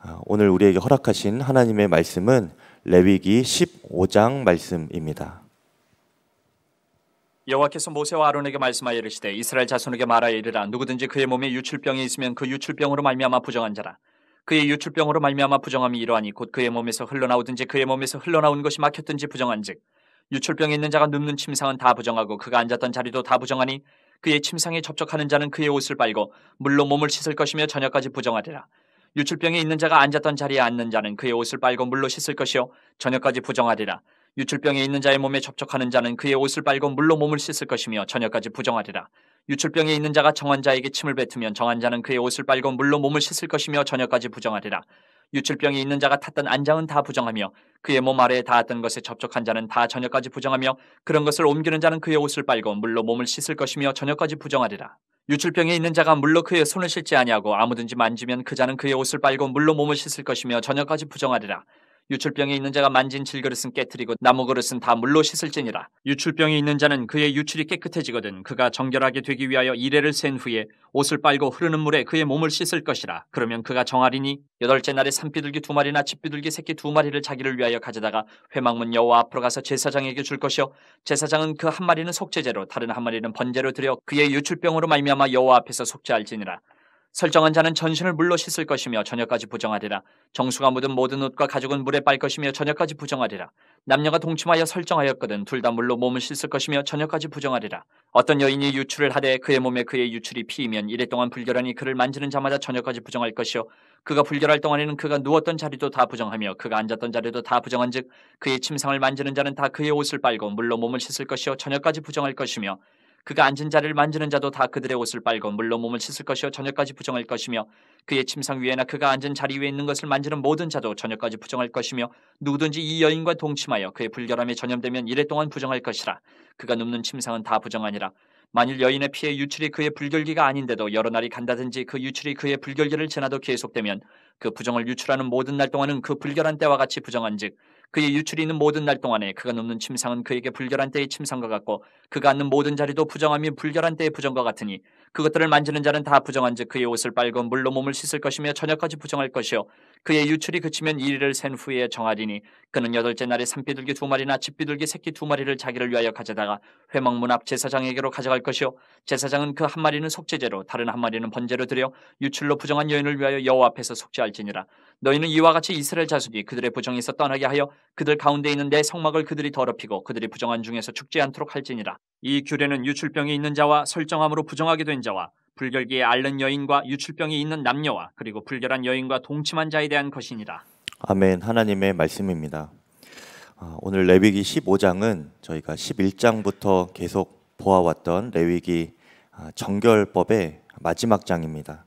오늘 우리에게 허락하신 하나님의 말씀은 레위기 15장 말씀입니다. 여호와께서 모세와 아론에게 말씀하여 이르시되 이스라엘 자손에게 말하여 이르라. 누구든지 그의 몸에 유출병이 있으면 그 유출병으로 말미암아 부정한 자라. 그의 유출병으로 말미암아 부정함이 이러하니 곧 그의 몸에서 흘러나오든지 그의 몸에서 흘러나온 것이 막혔든지 부정한즉 유출병이 있는 자가 눕는 침상은 다 부정하고 그가 앉았던 자리도 다 부정하니 그의 침상에 접촉하는 자는 그의 옷을 빨고 물로 몸을 씻을 것이며 저녁까지 부정하리라. 유출병이 있는 자가 앉았던 자리에 앉는 자는 그의 옷을 빨고 물로 씻을 것이요 저녁까지 부정하리라. 유출병이 있는 자의 몸에 접촉하는 자는 그의 옷을 빨고 물로 몸을 씻을 것이며 저녁까지 부정하리라. 유출병이 있는 자가 정한 자에게 침을 뱉으면 정한 자는 그의 옷을 빨고 물로 몸을 씻을 것이며 저녁까지 부정하리라. 유출병이 있는 자가 탔던 안장은 다 부정하며 그의 몸 아래에 닿았던 것에 접촉한 자는 다 저녁까지 부정하며 그런 것을 옮기는 자는 그의 옷을 빨고 물로 몸을 씻을 것이며 저녁까지 부정하리라. 유출병이 있는 자가 물로 그의 손을 씻지 아니하고 아무든지 만지면 그 자는 그의 옷을 빨고 물로 몸을 씻을 것이며 저녁까지 부정하리라. 유출병이 있는 자가 만진 질그릇은 깨트리고 나무 그릇은 다 물로 씻을지니라. 유출병이 있는 자는 그의 유출이 깨끗해지거든 그가 정결하게 되기 위하여 이레를 센 후에 옷을 빨고 흐르는 물에 그의 몸을 씻을 것이라. 그러면 그가 정하리니 여덟째 날에 산비둘기 2마리나 집비둘기 새끼 2마리를 자기를 위하여 가져다가 회막문 여호와 앞으로 가서 제사장에게 줄 것이요 제사장은 그 한 마리는 속죄제로 다른 한 마리는 번제로 드려 그의 유출병으로 말미암아 여호와 앞에서 속죄할지니라. 설정한 자는 전신을 물로 씻을 것이며 저녁까지 부정하리라. 정수가 묻은 모든 옷과 가죽은 물에 빨 것이며 저녁까지 부정하리라. 남녀가 동침하여 설정하였거든 둘 다 물로 몸을 씻을 것이며 저녁까지 부정하리라. 어떤 여인이 유출을 하되 그의 몸에 그의 유출이 피이면 이래 동안 불결하니 그를 만지는 자마다 저녁까지 부정할 것이요 그가 불결할 동안에는 그가 누웠던 자리도 다 부정하며 그가 앉았던 자리도 다 부정한즉 그의 침상을 만지는 자는 다 그의 옷을 빨고 물로 몸을 씻을 것이요 저녁까지 부정할 것이며 그가 앉은 자리를 만지는 자도 다 그들의 옷을 빨고 물로 몸을 씻을 것이요 저녁까지 부정할 것이며 그의 침상 위에나 그가 앉은 자리 위에 있는 것을 만지는 모든 자도 저녁까지 부정할 것이며 누구든지 이 여인과 동침하여 그의 불결함에 전염되면 이래 동안 부정할 것이라. 그가 눕는 침상은 다 부정하니라. 만일 여인의 피에 유출이 그의 불결기가 아닌데도 여러 날이 간다든지 그 유출이 그의 불결기를 지나도 계속되면 그 부정을 유출하는 모든 날 동안은 그 불결한 때와 같이 부정한즉 그의 유출이 있는 모든 날 동안에 그가 눕는 침상은 그에게 불결한 때의 침상과 같고 그가 앉는 모든 자리도 부정함이 불결한 때의 부정과 같으니 그것들을 만지는 자는 다 부정한즉 그의 옷을 빨고 물로 몸을 씻을 것이며 저녁까지 부정할 것이요 그의 유출이 그치면 이리를 센 후에 정하리니 그는 여덟째 날에 산비둘기 2마리나 집비둘기 새끼 2마리를 자기를 위하여 가져다가 회막문 앞 제사장에게로 가져갈 것이요 제사장은 그 한 마리는 속죄제로 다른 한 마리는 번제로 드려 유출로 부정한 여인을 위하여 여호와 앞에서 속죄할지니라. 너희는 이와 같이 이스라엘 자손이 그들의 부정에서 떠나게 하여 그들 가운데 있는 내 성막을 그들이 더럽히고 그들이 부정한 중에서 죽지 않도록 할지니라. 이 규례는 유출병이 있는 자와 설정함으로 부정하게 된 자와 불결기에 앓는 여인과 유출병이 있는 남녀와 그리고 불결한 여인과 동침한 자에 대한 것이니라. 아멘. 하나님의 말씀입니다. 오늘 레위기 15장은 저희가 11장부터 계속 보아왔던 레위기 정결법의 마지막 장입니다.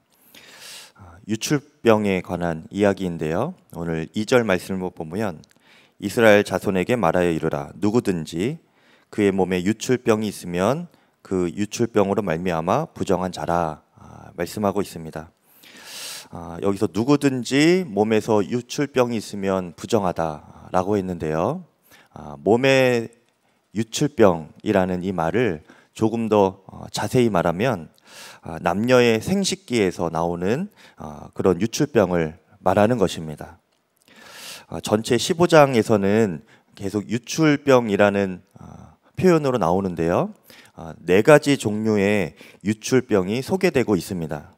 유출병에 관한 이야기인데요. 오늘 2절 말씀을 보면 이스라엘 자손에게 말하여 이르라. 누구든지 그의 몸에 유출병이 있으면 그 유출병으로 말미암아 부정한 자라 말씀하고 있습니다. 여기서 누구든지 몸에서 유출병이 있으면 부정하다라고 했는데요. 몸에 유출병이라는 이 말을 조금 더 자세히 말하면 남녀의 생식기에서 나오는 그런 유출병을 말하는 것입니다. 전체 15장에서는 계속 유출병이라는 표현으로 나오는데요. 4가지 종류의 유출병이 소개되고 있습니다.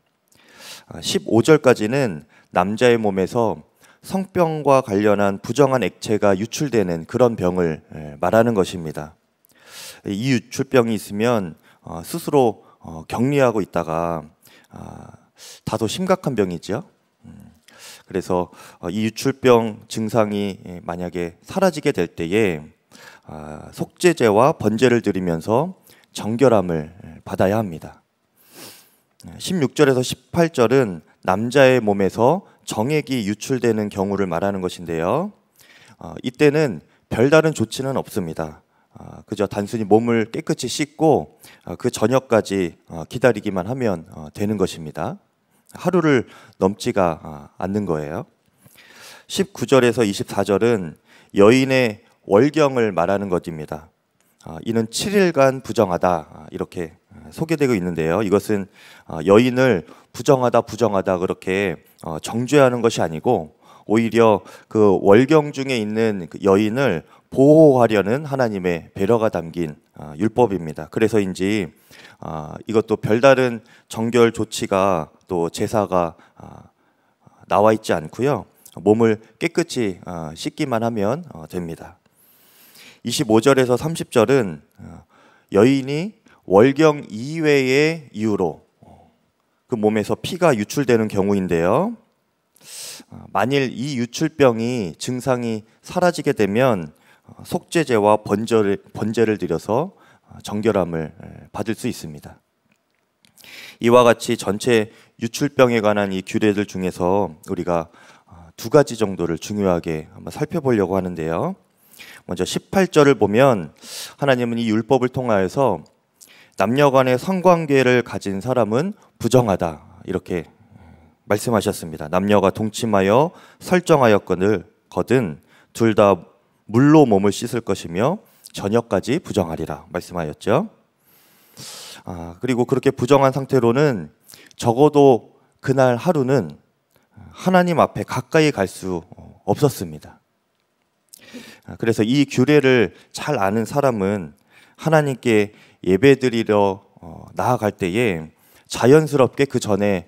15절까지는 남자의 몸에서 성병과 관련한 부정한 액체가 유출되는 그런 병을 말하는 것입니다. 이 유출병이 있으면 스스로 격리하고 있다가 다소 심각한 병이죠. 그래서 이 유출병 증상이 만약에 사라지게 될 때에 속죄제와 번제를 드리면서 정결함을 받아야 합니다. 16절에서 18절은 남자의 몸에서 정액이 유출되는 경우를 말하는 것인데요. 이때는 별다른 조치는 없습니다. 그저 단순히 몸을 깨끗이 씻고 그 저녁까지 기다리기만 하면 되는 것입니다. 하루를 넘지가 않는 거예요. 19절에서 24절은 여인의 월경을 말하는 것입니다. 이는 7일간 부정하다 이렇게 소개되고 있는데요. 이것은 여인을 부정하다 그렇게 정죄하는 것이 아니고 오히려 그 월경 중에 있는 그 여인을 보호하려는 하나님의 배려가 담긴 율법입니다. 그래서인지 이것도 별다른 정결 조치가 또 제사가 나와 있지 않고요. 몸을 깨끗이 씻기만 하면 됩니다. 25절에서 30절은 여인이 월경 이외의 이유로 그 몸에서 피가 유출되는 경우인데요. 만일 이 유출병이 증상이 사라지게 되면 속죄제와 번제를 드려서 정결함을 받을 수 있습니다. 이와 같이 전체 유출병에 관한 이 규례들 중에서 우리가 두 가지 정도를 중요하게 한번 살펴보려고 하는데요. 먼저 18절을 보면 하나님은 이 율법을 통하여서 남녀 간의 성관계를 가진 사람은 부정하다 이렇게 말씀하셨습니다. 남녀가 동침하여 설정하였거든 둘 다 물로 몸을 씻을 것이며 저녁까지 부정하리라 말씀하였죠. 그리고 그렇게 부정한 상태로는 적어도 그날 하루는 하나님 앞에 가까이 갈 수 없었습니다. 그래서 이 규례를 잘 아는 사람은 하나님께 예배드리러 나아갈 때에 자연스럽게 그 전에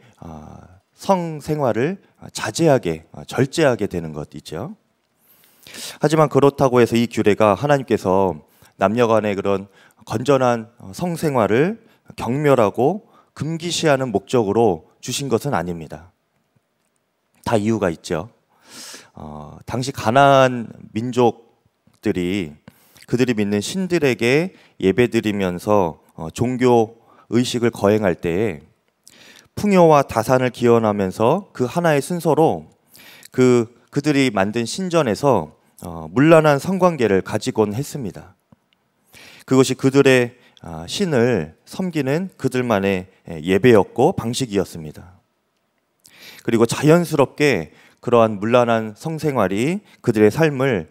성생활을 자제하게 절제하게 되는 것이죠. 하지만 그렇다고 해서 이 규례가 하나님께서 남녀 간의 그런 건전한 성생활을 경멸하고 금기시하는 목적으로 주신 것은 아닙니다. 다 이유가 있죠. 당시 가나안 민족들이 그들이 믿는 신들에게 예배드리면서 종교 의식을 거행할 때에 풍요와 다산을 기원하면서 그 하나의 순서로 그들이 만든 신전에서 문란한 성관계를 가지곤 했습니다. 그것이 그들의 신을 섬기는 그들만의 예배였고 방식이었습니다. 그리고 자연스럽게 그러한 문란한 성생활이 그들의 삶을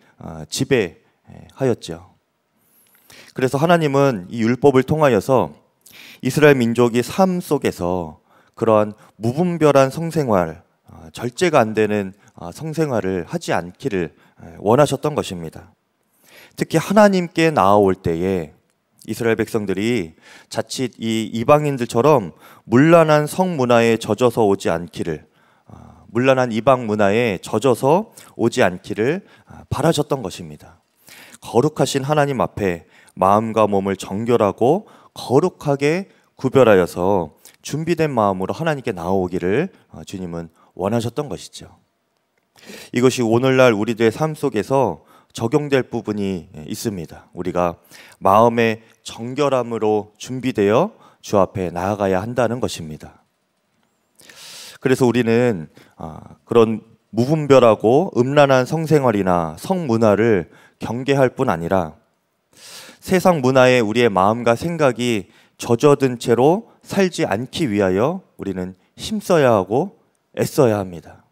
지배하였죠. 그래서 하나님은 이 율법을 통하여서 이스라엘 민족이 삶 속에서 그러한 무분별한 성생활, 절제가 안 되는 성생활을 하지 않기를 원하셨던 것입니다. 특히 하나님께 나아올 때에 이스라엘 백성들이 자칫 이 이방인들처럼 문란한 성문화에 젖어서 오지 않기를, 문란한 이방 문화에 젖어서 오지 않기를 바라셨던 것입니다. 거룩하신 하나님 앞에 마음과 몸을 정결하고 거룩하게 구별하여서 준비된 마음으로 하나님께 나오기를 주님은 원하셨던 것이죠. 이것이 오늘날 우리들의 삶 속에서 적용될 부분이 있습니다. 우리가 마음의 정결함으로 준비되어 주 앞에 나아가야 한다는 것입니다. 그래서 우리는 그런 무분별하고 음란한 성생활이나 성문화를 경계할 뿐 아니라 세상 문화에 우리의 마음과 생각이 젖어든 채로 살지 않기 위하여 우리는 힘써야 하고 애써야 합니다.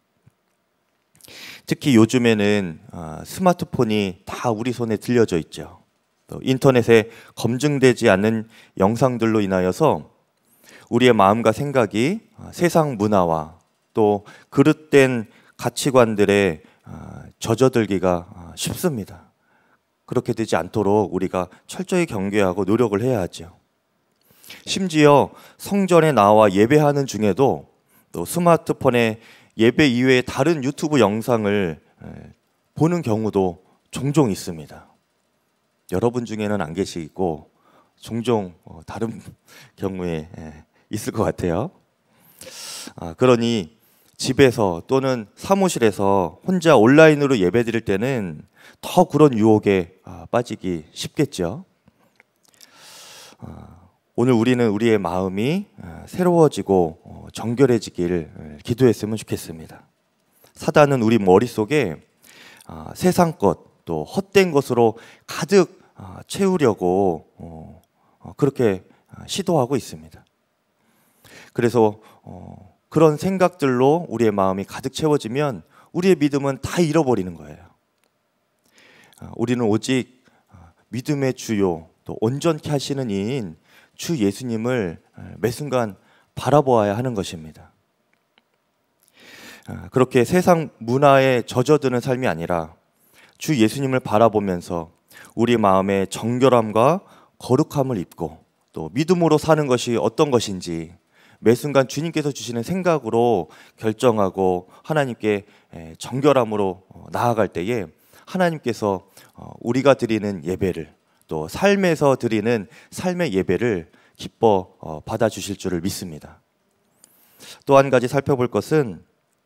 특히 요즘에는 스마트폰이 다 우리 손에 들려져 있죠. 또 인터넷에 검증되지 않은 영상들로 인하여서 우리의 마음과 생각이 세상 문화와 또 그릇된 가치관들에 젖어들기가 쉽습니다. 그렇게 되지 않도록 우리가 철저히 경계하고 노력을 해야 하죠. 심지어 성전에 나와 예배하는 중에도 또 스마트폰에 예배 이외에 다른 유튜브 영상을 보는 경우도 종종 있습니다. 여러분 중에는 안 계시고 종종 다른 경우에 있을 것 같아요. 그러니 집에서 또는 사무실에서 혼자 온라인으로 예배 드릴 때는 더 그런 유혹에 빠지기 쉽겠죠. 오늘 우리는 우리의 마음이 새로워지고 정결해지기를 기도했으면 좋겠습니다. 사단은 우리 머릿속에 세상 것, 또 헛된 것으로 가득 채우려고 그렇게 시도하고 있습니다. 그래서 그런 생각들로 우리의 마음이 가득 채워지면 우리의 믿음은 다 잃어버리는 거예요. 우리는 오직 믿음의 주요 또 온전케 하시는 이인 주 예수님을 매 순간 바라보아야 하는 것입니다. 그렇게 세상 문화에 젖어드는 삶이 아니라 주 예수님을 바라보면서 우리 마음에 정결함과 거룩함을 입고 또 믿음으로 사는 것이 어떤 것인지 매 순간 주님께서 주시는 생각으로 결정하고 하나님께 정결함으로 나아갈 때에 하나님께서 우리가 드리는 예배를 또 삶에서 드리는 삶의 예배를 기뻐 받아주실 줄을 믿습니다. 또 한 가지 살펴볼 것은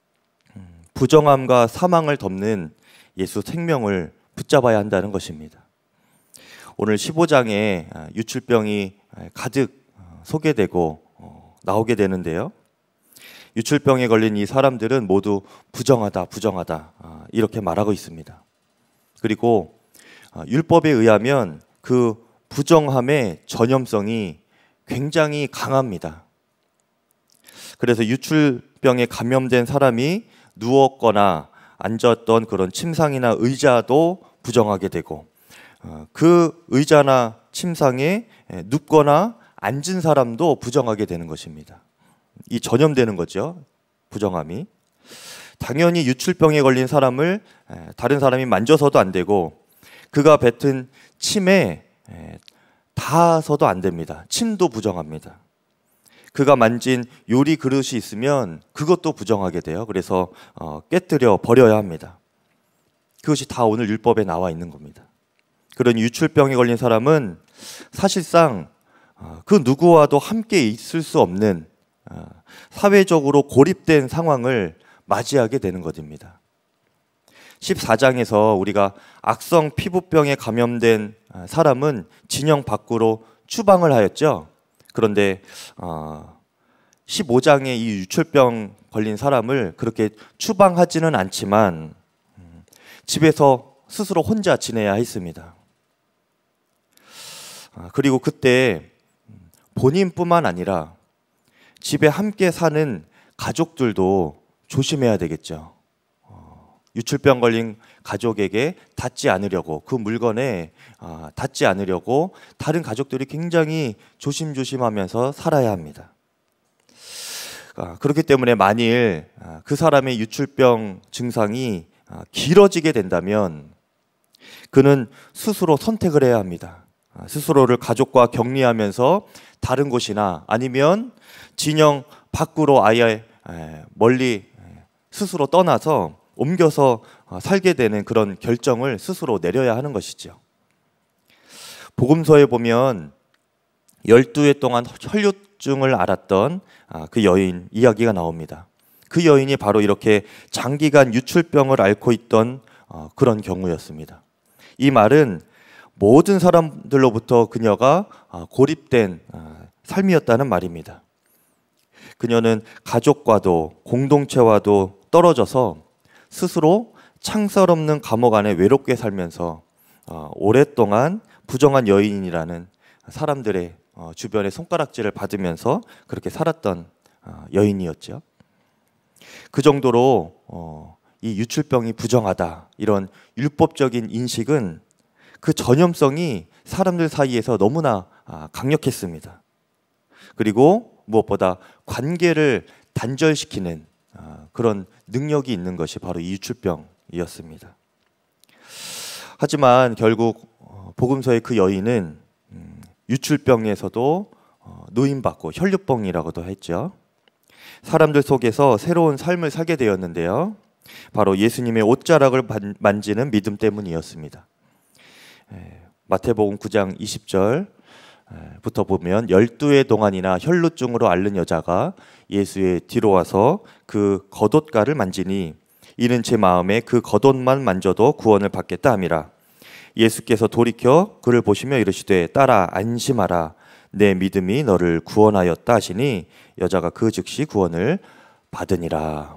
부정함과 사망을 덮는 예수 생명을 붙잡아야 한다는 것입니다. 오늘 15장에 유출병이 가득 소개되고 나오게 되는데요. 유출병에 걸린 이 사람들은 모두 부정하다, 부정하다 이렇게 말하고 있습니다. 그리고 율법에 의하면 그 부정함의 전염성이 굉장히 강합니다. 그래서 유출병에 감염된 사람이 누웠거나 앉았던 그런 침상이나 의자도 부정하게 되고 그 의자나 침상에 눕거나 앉은 사람도 부정하게 되는 것입니다. 이 전염되는 거죠. 부정함이. 당연히 유출병에 걸린 사람을 다른 사람이 만져서도 안 되고 그가 뱉은 침에 닿아서도 안 됩니다. 침도 부정합니다. 그가 만진 요리 그릇이 있으면 그것도 부정하게 돼요. 그래서 깨뜨려 버려야 합니다. 그것이 다 오늘 율법에 나와 있는 겁니다. 그런 유출병에 걸린 사람은 사실상 그 누구와도 함께 있을 수 없는 사회적으로 고립된 상황을 맞이하게 되는 것입니다. 14장에서 우리가 악성 피부병에 감염된 사람은 진영 밖으로 추방을 하였죠. 그런데 15장에 이 유출병 걸린 사람을 그렇게 추방하지는 않지만 집에서 스스로 혼자 지내야 했습니다. 그리고 그때 본인뿐만 아니라 집에 함께 사는 가족들도 조심해야 되겠죠. 유출병 걸린 가족에게 닿지 않으려고 그 물건에 닿지 않으려고 다른 가족들이 굉장히 조심조심하면서 살아야 합니다. 그렇기 때문에 만일 그 사람의 유출병 증상이 길어지게 된다면 그는 스스로 선택을 해야 합니다. 스스로를 가족과 격리하면서 다른 곳이나 아니면 진영 밖으로 아예 멀리 스스로 떠나서 옮겨서 살게 되는 그런 결정을 스스로 내려야 하는 것이죠. 복음서에 보면 12해 동안 혈루증을 앓았던 그 여인 이야기가 나옵니다. 그 여인이 바로 이렇게 장기간 유출병을 앓고 있던 그런 경우였습니다. 이 말은 모든 사람들로부터 그녀가 고립된 삶이었다는 말입니다. 그녀는 가족과도 공동체와도 떨어져서 스스로 창살 없는 감옥 안에 외롭게 살면서 오랫동안 부정한 여인이라는 사람들의 주변에 손가락질을 받으면서 그렇게 살았던 여인이었죠. 그 정도로 이 유출병이 부정하다 이런 율법적인 인식은 그 전염성이 사람들 사이에서 너무나 강력했습니다. 그리고 무엇보다 관계를 단절시키는 그런 능력이 있는 것이 바로 이 유출병이었습니다. 하지만 결국 복음서의 그 여인은 유출병에서도 노임받고 혈루병이라고도 했죠. 사람들 속에서 새로운 삶을 살게 되었는데요. 바로 예수님의 옷자락을 만지는 믿음 때문이었습니다. 마태복음 9장 20절부터 보면 12해 동안이나 혈루증으로 앓는 여자가 예수의 뒤로 와서 그 겉옷가를 만지니 이는 제 마음에 그 겉옷만 만져도 구원을 받겠다 함이라. 예수께서 돌이켜 그를 보시며 이르시되 딸아 안심하라 내 믿음이 너를 구원하였다 하시니 여자가 그 즉시 구원을 받으니라.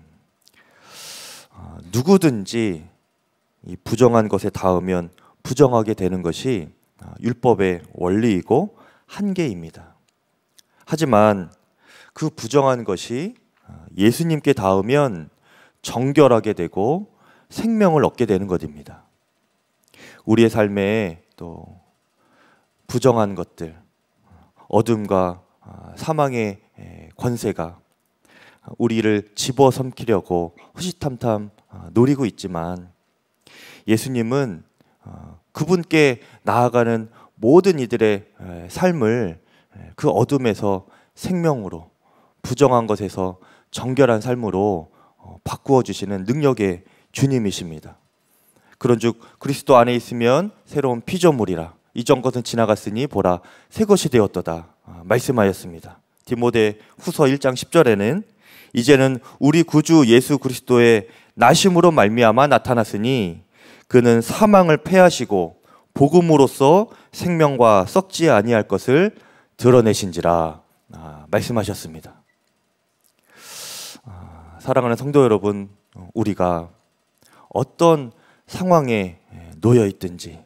누구든지 이 부정한 것에 닿으면 부정하게 되는 것이 율법의 원리이고 한계입니다. 하지만 그 부정한 것이 예수님께 닿으면 정결하게 되고 생명을 얻게 되는 것입니다. 우리의 삶에 또 부정한 것들, 어둠과 사망의 권세가 우리를 집어삼키려고 호시탐탐 노리고 있지만 예수님은 그분께 나아가는 모든 이들의 삶을 그 어둠에서 생명으로, 부정한 것에서 정결한 삶으로 바꾸어 주시는 능력의 주님이십니다. 그런즉 그리스도 안에 있으면 새로운 피조물이라, 이전 것은 지나갔으니 보라 새 것이 되었도다 말씀하였습니다. 디모데 후서 1장 10절에는 이제는 우리 구주 예수 그리스도의 나심으로 말미암아 나타났으니 그는 사망을 패하시고 복음으로써 생명과 썩지 아니할 것을 드러내신지라 말씀하셨습니다. 사랑하는 성도 여러분, 우리가 어떤 상황에 놓여 있든지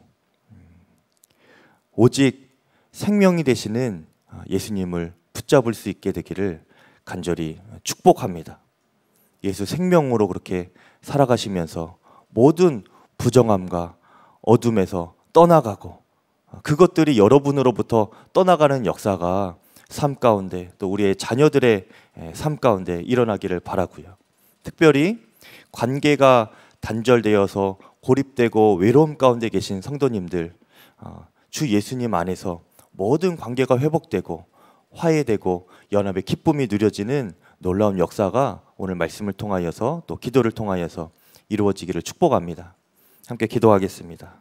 오직 생명이 되시는 예수님을 붙잡을 수 있게 되기를 간절히 축복합니다. 예수 생명으로 그렇게 살아가시면서 모든 부정함과 어둠에서 떠나가고 그것들이 여러분으로부터 떠나가는 역사가 삶 가운데, 또 우리의 자녀들의 삶 가운데 일어나기를 바라고요. 특별히 관계가 단절되어서 고립되고 외로움 가운데 계신 성도님들, 주 예수님 안에서 모든 관계가 회복되고 화해되고 연합의 기쁨이 누려지는 놀라운 역사가 오늘 말씀을 통하여서 또 기도를 통하여서 이루어지기를 축복합니다. 함께 기도하겠습니다.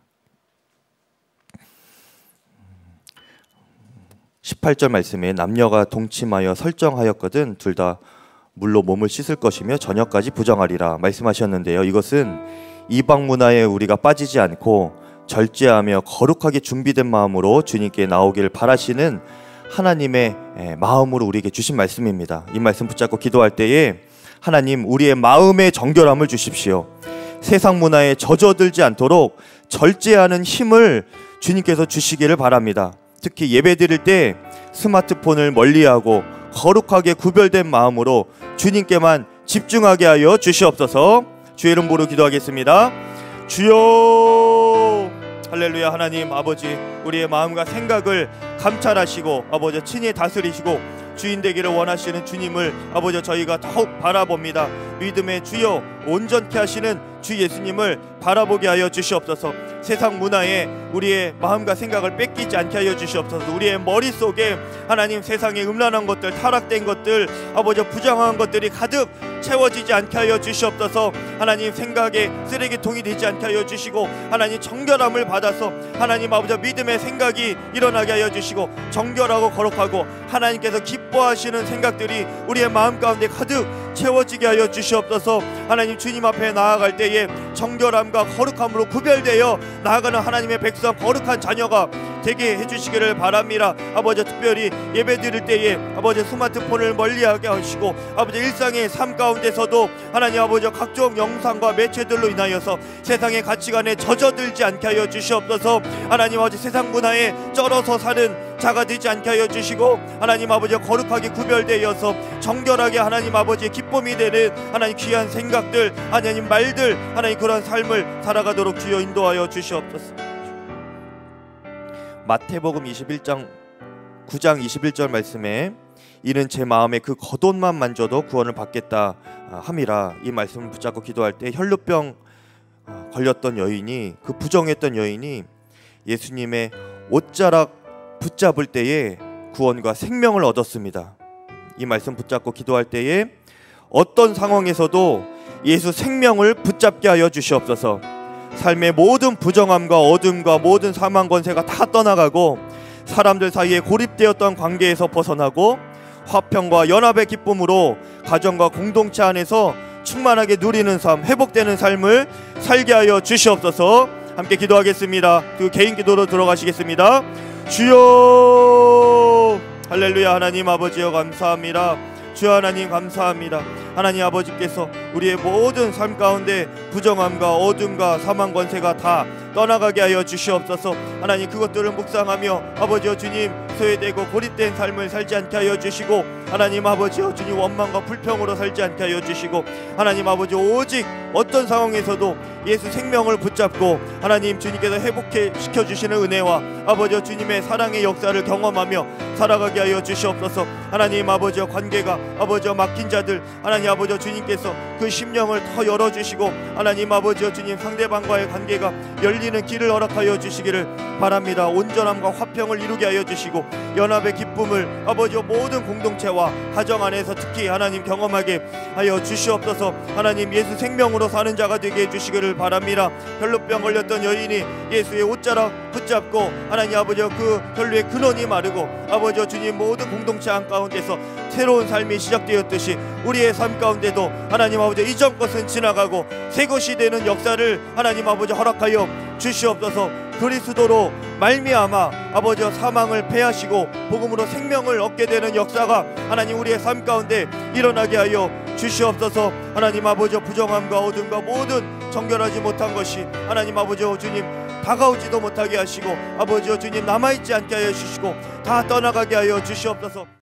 18절 말씀에 남녀가 동침하여 설정하였거든 둘 다 물로 몸을 씻을 것이며 저녁까지 부정하리라 말씀하셨는데요. 이것은 이방 문화에 우리가 빠지지 않고 절제하며 거룩하게 준비된 마음으로 주님께 나오길 바라시는 하나님의 마음으로 우리에게 주신 말씀입니다. 이 말씀 붙잡고 기도할 때에 하나님, 우리의 마음의 정결함을 주십시오. 세상 문화에 젖어들지 않도록 절제하는 힘을 주님께서 주시기를 바랍니다. 특히 예배 드릴 때 스마트폰을 멀리하고 거룩하게 구별된 마음으로 주님께만 집중하게 하여 주시옵소서. 주의 이름 부르 기도하겠습니다. 주여, 할렐루야. 하나님 아버지, 우리의 마음과 생각을 감찰하시고 아버지 친히 다스리시고 주인 되기를 원하시는 주님을 아버지 저희가 더욱 바라봅니다. 믿음의 주여, 온전케 하시는 주 예수님을 바라보게 하여 주시옵소서. 세상 문화에 우리의 마음과 생각을 뺏기지 않게 하여 주시옵소서. 우리의 머릿속에 하나님 세상의 음란한 것들, 타락된 것들, 아버지 부정한 것들이 가득 채워지지 않게 하여 주시옵소서. 하나님 생각의 쓰레기통이 되지 않게 하여 주시고 하나님 정결함을 받아서 하나님 아버지 믿음의 생각이 일어나게 하여 주시고 정결하고 거룩하고 하나님께서 기뻐하시는 생각들이 우리의 마음 가운데 가득 채워지게 하여 주시옵소서. 하나님 주님 앞에 나아갈 때에 정결함과 거룩함으로 구별되어 나아가는 하나님의 백성, 거룩한 자녀가 되게 해주시기를 바랍니다. 아버지 특별히 예배 드릴 때에 아버지 스마트폰을 멀리하게 하시고 아버지 일상의 삶 가운데서도 하나님 아버지 각종 영상과 매체들로 인하여서 세상의 가치관에 젖어들지 않게 하여 주시옵소서. 하나님 아버지 세상 문화에 쩔어서 사는 자가 되지 않게 하여 주시고 하나님 아버지 거룩하게 구별되어서 정결하게 하나님 아버지의 기쁨이 되는 하나님 귀한 생각들, 하나님 말들, 하나님 그런 삶을 살아가도록 주여 인도하여 주시옵소서. 마태복음 9장 21절 말씀에 이는 제 마음에 그 겉옷만 만져도 구원을 받겠다 함이라. 이 말씀을 붙잡고 기도할 때 혈루병 걸렸던 여인이, 그 부정했던 여인이 예수님의 옷자락 붙잡을 때에 구원과 생명을 얻었습니다. 이 말씀 붙잡고 기도할 때에 어떤 상황에서도 예수 생명을 붙잡게 하여 주시옵소서. 삶의 모든 부정함과 어둠과 모든 사망 권세가 다 떠나가고 사람들 사이에 고립되었던 관계에서 벗어나고 화평과 연합의 기쁨으로 가정과 공동체 안에서 충만하게 누리는 삶, 회복되는 삶을 살게 하여 주시옵소서. 함께 기도하겠습니다. 그 개인 기도로 들어가시겠습니다. 주여, 할렐루야. 하나님 아버지여 감사합니다. 주여 하나님 감사합니다. 하나님 아버지께서 우리의 모든 삶 가운데 부정함과 어둠과 사망 권세가 다 떠나가게 하여 주시옵소서. 하나님 그것들을 묵상하며 아버지여 주님 소외되고 고립된 삶을 살지 않게 하여 주시고 하나님 아버지여 주님 원망과 불평으로 살지 않게 하여 주시고, 하나님 아버지 오직 어떤 상황에서도 예수 생명을 붙잡고 하나님 주님께서 회복해 시켜주시는 은혜와 아버지여 주님의 사랑의 역사를 경험하며 살아가게 하여 주시옵소서. 하나님 아버지여 관계가 아버지여 막힌 자들 하나님 아버지여 주님께서 그 심령을 더 열어주시고, 하나님 아버지여 주님 상대방과의 관계가 열리는 길을 허락하여 주시기를 바랍니다. 온전함과 화평을 이루게 하여 주시고 연합의 기쁨을 아버지여 모든 공동체와 가정 안에서 특히 하나님 경험하게 하여 주시옵소서. 하나님 예수 생명으로 사는 자가 되게 해주시기를 바랍니다. 혈루병 걸렸던 여인이 예수의 옷자락 붙잡고 하나님 아버지여 그 혈루의 근원이 마르고 아버지여 주님 모든 공동체 한가운데서 새로운 삶이 시작되었듯이 우리의 삶 가운데도 하나님 아버지 이전 것은 지나가고 새 것이 되는 역사를 하나님 아버지 허락하여 주시옵소서. 그리스도로 말미암아 아버지여 사망을 패하시고 복음으로 생명을 얻게 되는 역사가 하나님 우리의 삶 가운데 일어나게 하여 주시옵소서. 하나님 아버지여 부정함과 어둠과 모든 정결하지 못한 것이 하나님 아버지여 주님 다가오지도 못하게 하시고 아버지여 주님 남아있지 않게 하여 주시고 다 떠나가게 하여 주시옵소서.